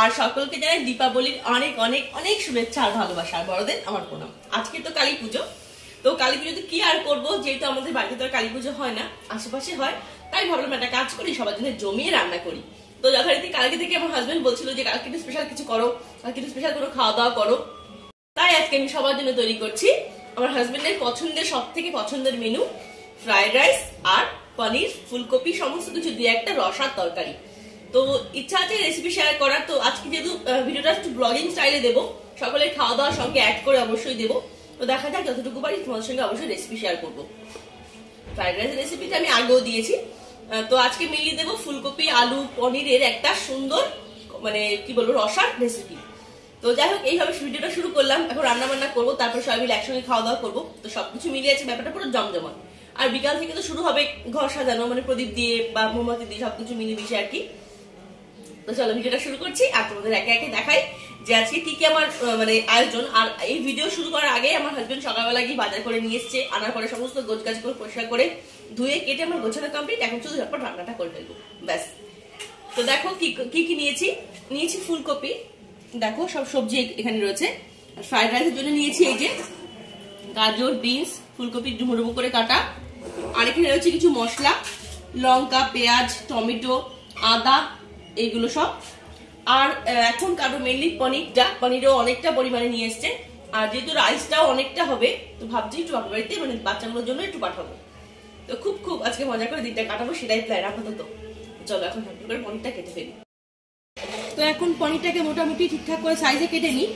আর সকলকে জানাই দীপাবলির অনেক অনেক অনেক শুভেচ্ছা আর ভালোবাসা। আর বড়দের আমার প্রণাম। আজকে তো কালী পুজো, তো কালী পুজোতে কি আর করবো, যেহেতু আমাদের বাড়িতে তো কালী পুজো হয় না, আশেপাশে হয়, তাই ভাবলাম একটা কাজ করি, সবার জন্য জমিয়ে রান্না করি। তো যথারীতি কালকে থেকে আমার হাজবেন্ড বলছিল যে কালকে একটু স্পেশাল কিছু করো, কালকে একটু স্পেশাল কোনো খাওয়া দাওয়া করো, তাই আজকে আমি সবার জন্য তৈরি করছি আমার হাজবেন্ডের পছন্দের, সব থেকে পছন্দের মেনু ফ্রাইড রাইস আর পনির, ফুলকপি, সমস্ত কিছু দিয়ে একটা রসার তরকারি। তো ইচ্ছা আছে রেসিপি শেয়ার করার। তো আজকে যেহেতু ভিডিওটা একটু ব্লগিং স্টাইলে দেবো, সকলের খাওয়া দাওয়ার সঙ্গে অ্যাড করে অবশ্যই দেবো। তো দেখা যাক যতটুকু পারি তোমাদের সঙ্গে অবশ্যই রেসিপি শেয়ার করবো। ফ্রাইড রাইসের রেসিপিটা আমি আগেও দিয়েছি। তো আজকে মিলিয়ে দেবো ফুলকপি, আলু, পনিরের একটা সুন্দর মানে কি বলবো রসার রেসিপি। তো যাই হোক, এইভাবে ভিডিওটা শুরু করলাম। এখন রান্না বান্না করবো, তারপর সবাই মিলে একসঙ্গে খাওয়া দাওয়া করবো। তো সবকিছু মিলিয়ে আছে, ব্যাপারটা পুরো জমজমাট। আর বিকাল থেকে তো শুরু হবে ঘর সাজানো, মানে প্রদীপ দিয়ে বা মোমবাতি দিয়ে সবকিছু মিলিয়ে মিশে আর কি। তো চলো ভিডিওটা শুরু করছি আর তোমাদের একে একে দেখাই যে আজকে কি কি আমার মানে আয়োজন। আর এই ভিডিও শুরু করার আগে আমার হাজবেন্ড সকালবেলা গিয়ে বাজার করে নিয়ে এসছে, আনার পরে সমস্ত গোছগাছ করে পরিষ্কার করে ধুয়ে কেটে আমার গোছানো কমপ্লিট। এখন শুধু ঝটপট রান্নাটা করে ফেলবো, ব্যাস। তো দেখো কি কি নিয়েছি ফুলকপি, দেখো সব সবজি এখানে রয়েছে। আর ফ্রাইড রাইসের জন্য নিয়েছি এই যে গাজর, বিনস, ফুলকপি ডুমো ডুমো করে কাটা। আর এখানে রয়েছে কিছু মশলা, লঙ্কা, পেঁয়াজ, টমেটো, আদা, এইগুলো সব। আর এখন কারো মেনলি পনিরও অনেকটা পরিমাণে নিয়ে এসছে। আর যেহেতু রাইসটাও অনেকটা হবে, তো ভাবছি একটু বাপের বাড়িতে মানে বাচ্চাগুলোর জন্য একটু পাঠাবো। তো খুব আজকে মজা করে দিনটা কাটাবো, সেটাই প্ল্যান আপাতত। চলো এখন ঝটপট করে পনিরটা কেটে ফেলি। তো এখন পনিরটাকে মোটামুটি ঠিকঠাক করে সাইজে কেটে নিই।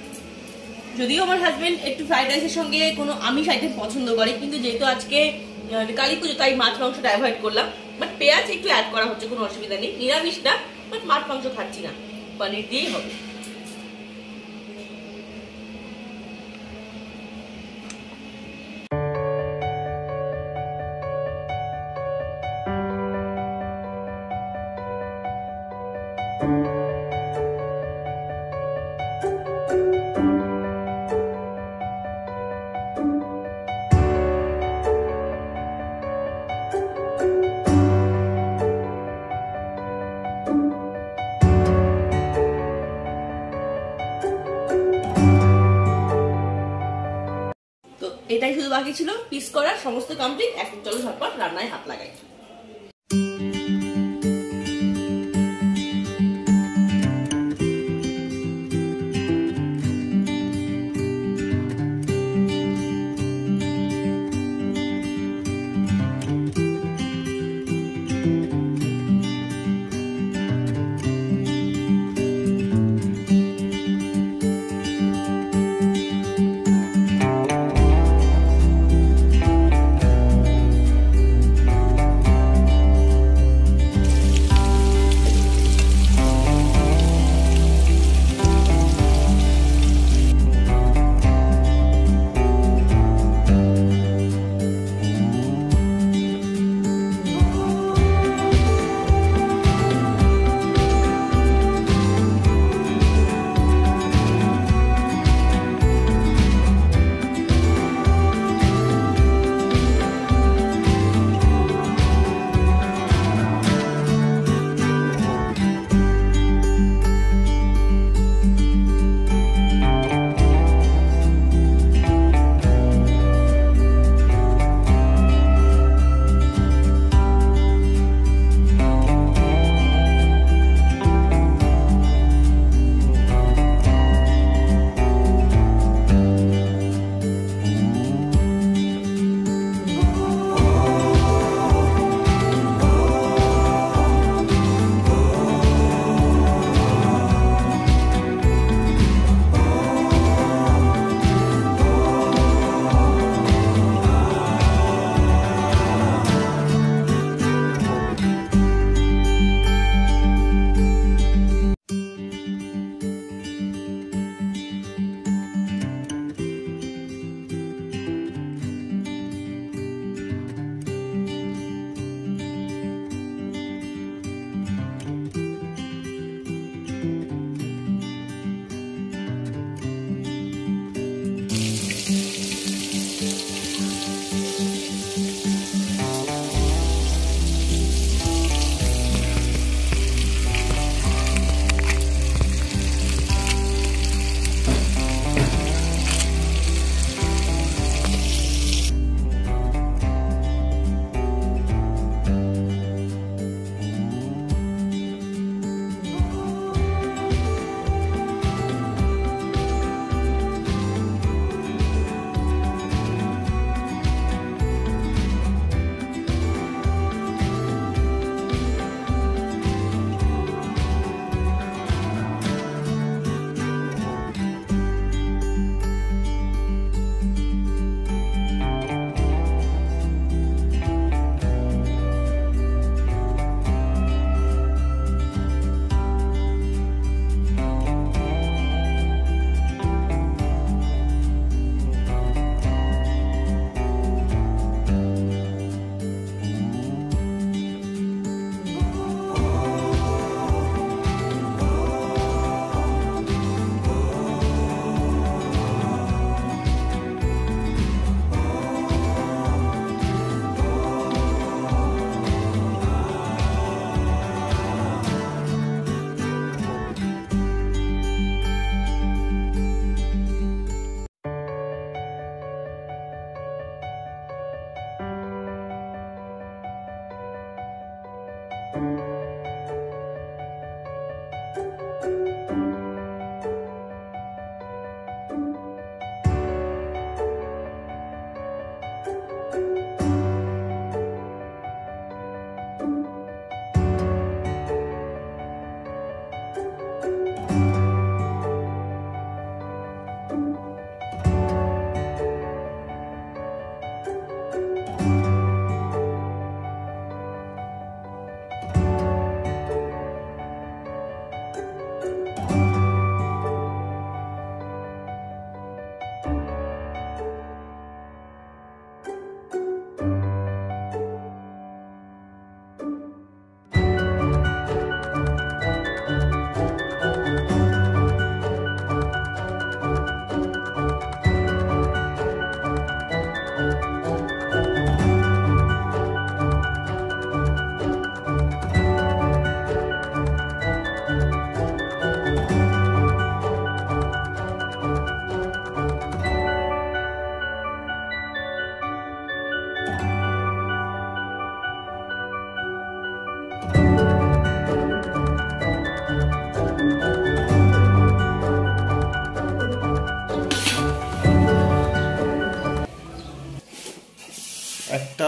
যদিও আমার হাজবেন্ড একটু ফ্রাইড রাইসের সঙ্গে কোনো আমিষ আইটেম পছন্দ করে, কিন্তু যেহেতু আজকে কালী পুজো তাই মাছ মাংসটা অ্যাভয়েড করলাম। বাট পেঁয়াজ একটু অ্যাড করা হচ্ছে, কোনো অসুবিধা নেই, নিরামিষ না, বাট মাছ মাংস খাচ্ছি না, পনির দিয়েই হবে। এটাই শুধু বাকি ছিল, পিস করার সমস্ত কমপ্লিট। এখন চলো ঝটপট রান্নায় হাত লাগাই।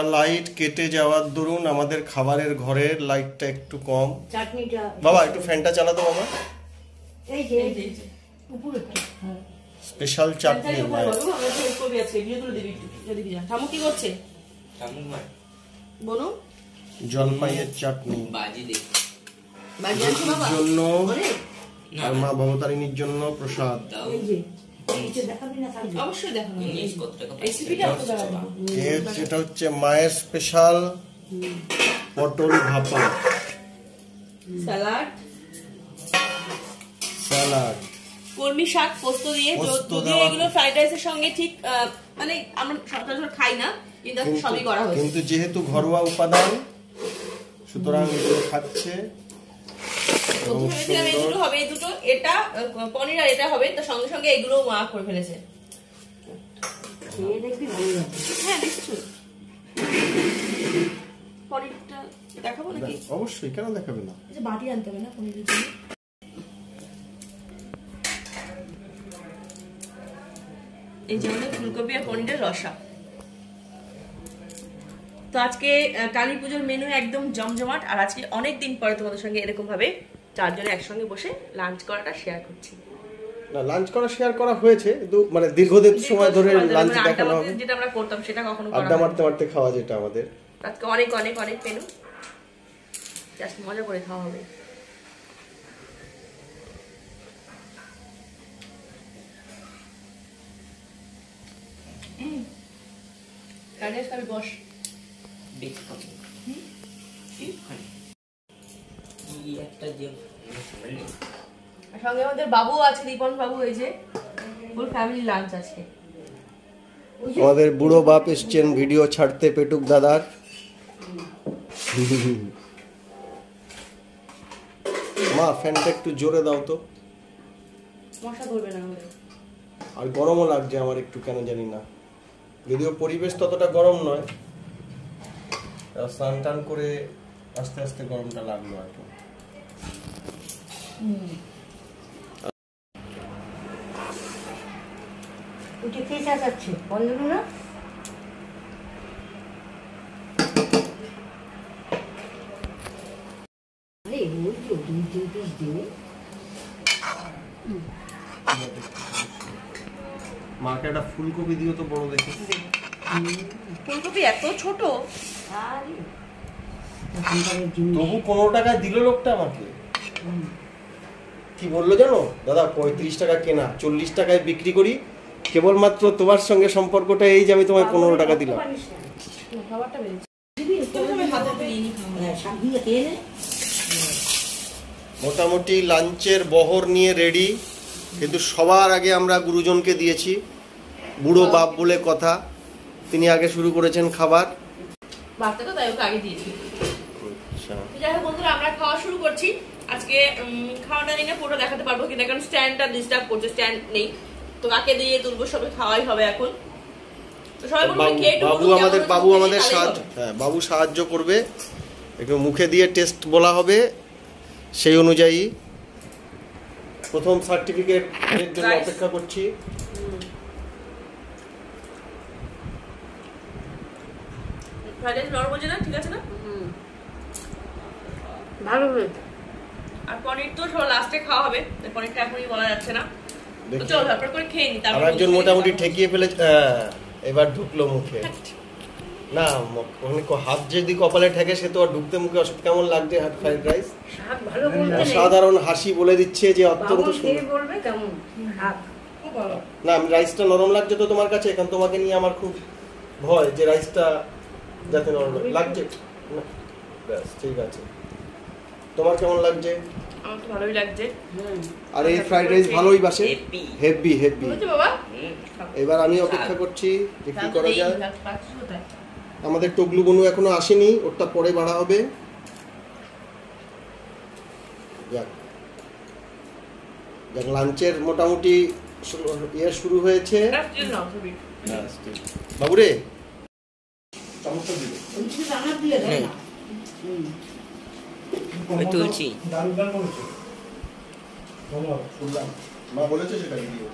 লাইট কেটে যাওয়ার দরুন আমাদের খাবারের ঘরের লাইটটা একটু কম। চাটনিটা বাবা একটু ফ্যানটা চালা তো বাবা। এই যে এই যে, এই যে। উপরে স্পেশাল চাটনি ফ্যানটা উপরে করবো, আমরা হেল্প করবি আজকে, ভিডিওগুলো দিবি একটু, যদি কি জান। ঠামু কি করছে? বনু জলপাইয়ের চাটনি বাজি দেখি বাজি আনছো বাবা? জন্য অনেক? আর মা ভবতারিণীর জন্য প্রসাদ। দাও এই যে নিচে দেখাবি না থাকবে অবশ্যই দেখানো হবে। জিনিস কত টাকা রেসিপিটা একটু দেখাবো। যেটা হচ্ছে মায়ের স্পেশাল পটল ভাপা, স্যালাড, স্যালাড, কলমি শাক পোস্ত দিয়ে, পোস্ত যদিও দেওয়া। এগুলো ফ্রাইড রাইসের সঙ্গে ঠিক মানে আমরা সচরাচর খাই না, কিন্তু আজকে সবই করা হয়েছে। কিন্তু যেহেতু ঘরোয়া উপাদান সুতরাং এগুলো খাচ্ছে। প্রথমে ভেবেছিলাম এই দুটো হবে, এই দুটো, এটা পনির আর এটা হবে, তো সঙ্গে সঙ্গে এগুলো মা করে ফেলেছে। খেয়ে দেখবি ভালো লাগবে হ্যাঁ নিশ্চয়ই। পনিরটা দেখাবো নাকি? অবশ্যই, কেন দেখাবে না। এই যে বাটি আনতে হবে না পনিরের জন্য। এই যে আমাদের ফুলকপি আর পনিরের রসা। তো আজকে কালী পুজোর মেনু একদম জমজমাট, আর আজকে অনেক দিন পরে তোমাদের সঙ্গে এরকম ভাবে চারজনে একসঙ্গে বসে লাঞ্চ করাটা শেয়ার করছি। না, লাঞ্চ করা শেয়ার করা হয়েছে, কিন্তু মানে দীর্ঘদিন সময় ধরে লাঞ্চ মানে দেখানো আড্ডা হবে। মারতে যেটা আমরা করতাম সেটা কখনো করা আড্ডা হয়নি। মারতে মারতে খাওয়া যেটা আমাদের। আজকে অনেক অনেক অনেক মেনু, জাস্ট মজা করে খাওয়া হবে। কানিয়াস খাবি, বস। দেখি কত কি একটা যে আর সঙ্গে আমাদের বাবু আছে, দীপন বাবু, এই যে ফুল ফ্যামিলি লাঞ্চ আজকে। আমাদের বুড়ো বাপ এসছেন ভিডিও ছাড়তে পেটুক দাদার। মা ফ্যানটা একটু জোরে দাও তো। মশা করবে না আমাদের। আর গরমও লাগছে আমার একটু, কেন জানি না, যদিও পরিবেশ ততটা গরম নয়। স্নান টান করে আস্তে আস্তে গরমটা লাগলো আর কি। উঠে খেয়ে চাচাচ্ছে বন্ধ না আরে ওই তো 2-3 পিস দিয়ে মাকে একটা ফুলকপি দিও তো বড় দেখে। ফুলকপি এত ছোট, আরে এখনকারের জিনিস তবু 15 টাকায় দিল লোকটা আমাকে। কি বললো জানো দাদা, 35 টাকা কেনা, 40 টাকায় বিক্রি করি, কেবলমাত্র তোমার সঙ্গে সম্পর্কটা এই যে আমি তোমায় 15 টাকা দিলাম। খাবারটা বেরিয়েছে। হ্যাঁ, শাক দিয়ে খেয়ে নে মোটামুটি লাঞ্চের বহর নিয়ে রেডি, কিন্তু সবার আগে আমরা গুরুজনকে দিয়েছি। বুড়ো বাপ বলে কথা, তিনি আগে শুরু করেছেন খাবার। ভাতটা তো তাই ওকে আগে দিয়েছি। আচ্ছা, যাই হোক বন্ধুরা, আমরা খাওয়া শুরু করছি। আজকে খাওয়াটা নিয়ে পুরো দেখাতে পারবো কিনা, কারণ স্ট্যান্ডটা ডিস্টার্ব করছে, স্ট্যান্ড নেই তো কাকে দিয়ে তুলবো, সবে খাওয়াই হবে এখন। তো সবাই বলবে কে একটু বাবু বলুন, আমাদের কেমন বাবু হচ্ছে, আমাদের তাহলেই সাহায্য, হবে। হ্যাঁ বাবু সাহায্য করবে, একটু মুখে দিয়ে টেস্ট বলা হবে, সেই অনুযায়ী প্রথম সার্টিফিকেটের জন্য Rice. অপেক্ষা করছি। ফ্রাইড রাইস নরম হচ্ছে না, ঠিক আছে না? ভালো হয়েছে আর পনির তো সব লাস্টে খাওয়া হবে, তাই পনিরটা এখনই বলা যাচ্ছে না। তো দেখি। চল ঝটপট করে খেয়ে নি, আর তারপর একজন মোটামুটি ঠেকিয়ে ফেলেছে, হ্যাঁ এবার ঢুকলো মুখে। না হাত যদি কপালে ঠেকে সে তো আর ঢুকতে মুখে কেমন লাগছে হাত ফ্রাইড রাইস। শাক ভালো বলতে নেই সাধারণ হাসি বলে দিচ্ছে যে বাবু অত্যন্ত খেয়ে সুন্দর। বলবে কেমন শাক না আমি রাইসটা নরম লাগছে তো তোমার কাছে, এখন তোমাকে নিয়ে আমার খুব ভয় যে রাইসটা যাতে নরম লাগছে। না, ব্যাস ঠিক আছে। তোমার কেমন লাগছে? আমার তো ভালোই লাগছে। আর এই ফ্রাইড রাইস ভালোই বাসে, Heavy. Heavy heavy. বুঝছো বাবা? এবার আমি অপেক্ষা করছি যে কি করা যায়। পাচ্ছিস কোথায়? আমাদের টগলু বনু এখনো আসেনি, ওরটা পরে বাড়া হবে। যাক যাক, লাঞ্চের মোটামুটি শুরু হয়েছে। ব্যাস, ঠিক। বাবুরে চামচটা দিলে কিছু রান্না দিয়ে দেয় না ওই তুলছি শুনলাম মা বলেছে সেটা দিয়ে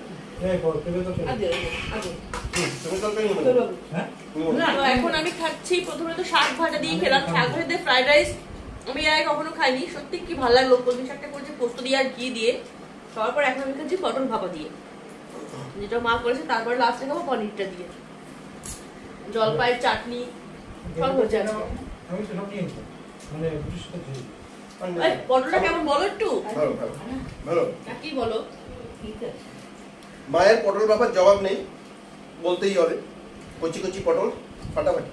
তুমি তরকারি নেবে না? তুমি বলো। তো এখন আমি খাচ্ছি প্রথমে তো শাক ভাজা দিয়ে খেলাম, শাক ভাজা দিয়ে ফ্রাইড রাইস আমি এর আগে কখনো খাইনি, সত্যি কি ভালো লাগলো। কলমি শাকটা করেছে পোস্ত দিয়ে আর ঘি দিয়ে, তারপর এখন আমি খাচ্ছি পটল ভাপা দিয়ে, যেটা মা করেছে। তারপর লাস্টে খাবো পনিরটা দিয়ে, জলপাইয়ের চাটনি সব হচ্ছে আজকে। এই, পটলটা কেমন বলো একটু, ভালো ভালো ভালো। কি বলো? মায়ের পটল ব্যাপার জবাব নেই, বলতেই হবে। কচি কচি পটল ফাটাফাটি।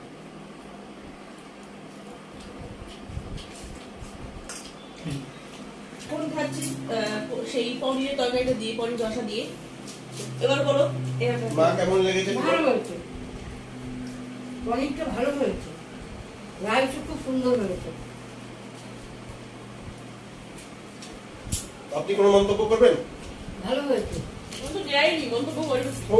কোন খাচ্ছি সেই পনিরের তরকারিটা দিয়ে, পনির রসা দিয়ে। এবার বলো মা কেমন লেগেছে? ভালো হয়েছে, পনিরটা ভালো হয়েছে, রাইসও খুব সুন্দর হয়েছে। আপনি কোনো মন্তব্য করবেন? ভালো হয়েছে। আমি তো যাইনি, মন্তব্য করি। ও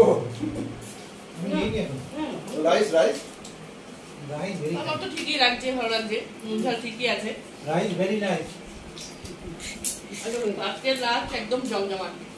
রাইস রাইস আমার তো ঠিকই লাগছে, ভালো লাগছে, নুন ঝাল ঠিকই আছে। Rice very nice. আজকে রাত একদম জমজমাট।